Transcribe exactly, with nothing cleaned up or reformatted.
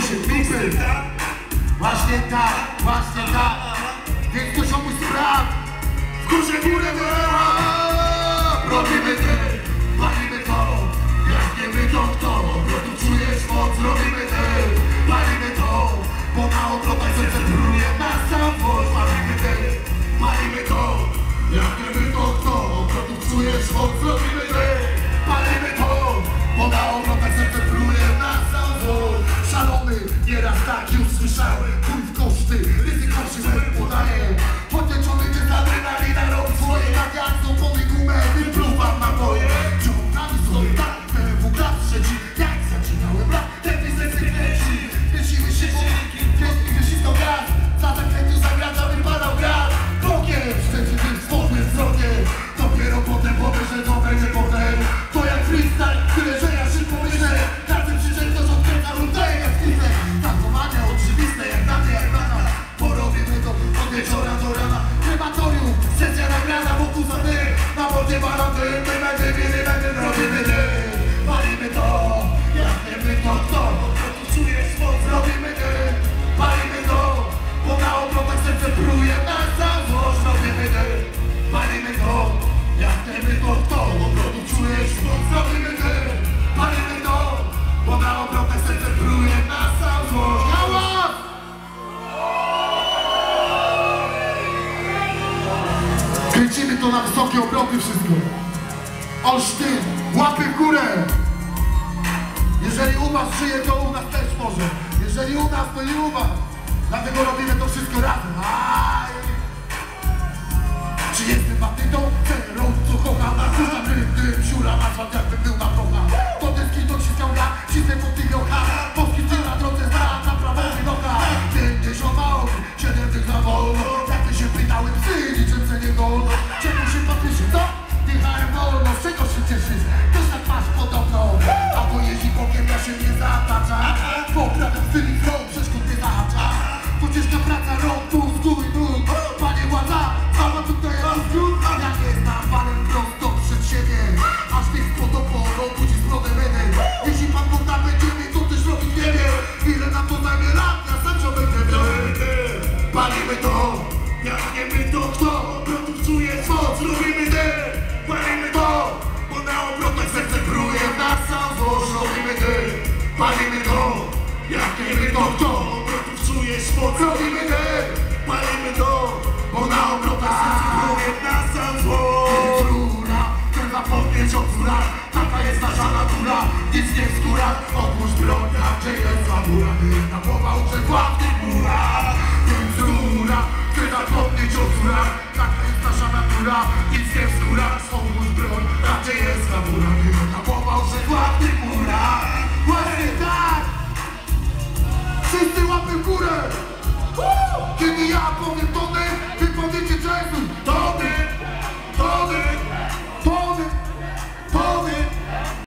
się klipy. Właśnie tak, właśnie tak. Więc to się mój spraw. W górze górę wyła. Robimy ty, palimy to. Jak nie my to kto? Bo tu czujesz moc, robimy ty, palimy to. Bo na obrotach serce bruje nas sam włos. Palimy ty, palimy to. Jak nie my to kto? Bo tu czujesz moc, robimy ty, palimy to. Bo na obrotach serce bruje nas sam włos. Szalony, nieraz tak już słyszałem. Pój w koszty, ryzyko się łeb podaje. Podnieczony jest adrenalina, rąk swoje. Tak jak stąpony gumę, wypluwam na boje. Ciągnami sobie tak, P W klas trzeci. Jak zaczynałem rap, ten biznes kręci. Kręciły się silniki, pięknie wyścisnął gaz. Za zakręcił zagracza, wypadał gaz. Bokiem, szczęście tym swobodnym wzrokiem. Dopiero potem pomyślę, co będzie potem. To jak freestyle, tyle że ja szybko myślę. Razem krzyczę, ktoś odkręca rundę jak skrytę. Tankowanie oczywiste, jak na mnie, jak na nas. Porobimy to od wieczora do rana. Krematorium, sesja nagrana, wokół zady. Na wodzie balony, my będzie wiele, będzie robimy ty. Palimy to, jak nie my to kto? Bo tu czujesz moc, robimy ty. Palimy to, bo na obrotach serce pruje nas sam złoż. Robimy ty, palimy to, jak nie my to kto? Bo tu czujesz moc, robimy ty. Palimy to, bo na obrotach serce pruje nas sam złoż. Hałas! Kręcimy to na wysokie obroty wszystko. Olsztyn, łapy w górę. Jeżeli u was żyje, to u nas też może. Jeżeli u nas, to i u was. Dlatego robimy to wszystko razem. Aj. Czy jestem bandytą? Ten rąk, co kocha. Narzucam ryndy, siura, asfalt jakby był na procha. To deski to ściskał ja, cisnę po tych rokach. Polski ty na drodze zna, na prawo wynoka. pięćdziesiąt małych, siedem tych za wolno. Jak ty się pytały psy, niczym se nie wolno. Czemu się patryszy, co? Dychałem wolno, z czego się cieszysz? Też tak masz podobno. Albo jeździ bokiem, ja się nie zatacza. Poprawę styl i flow, przeszkód nie zahacza. To ciężka praca, rąk, pół, stój, nóg. Panie władza, sama tutaj jest wśród. Ja nie znam panem prosto przed siebie. Aż tych spod oporą, budzi z prodem jeden. Jeśli pan podda będzie mnie, to też robić nie wie. Ile nam to zajmie lat, ja sam się będę miał. Palimy to, jak nie my to kto? Obrotów czuje moc, robimy ty. Palimy to, bo na obrotach serce pruje nas sam złoż. Robimy ty, palimy to, jak nie my to kto? Obrotów czujesz moc, robimy ty. Palimy to, bo na obrotach serce pruje nas sam złoż. Rura, trzeba podnieść od góra. Taka jest nasza natura, nic nie skóra. Odłóż broń, a gdzie jest zabóra? Na głowa uczekła w tych górach.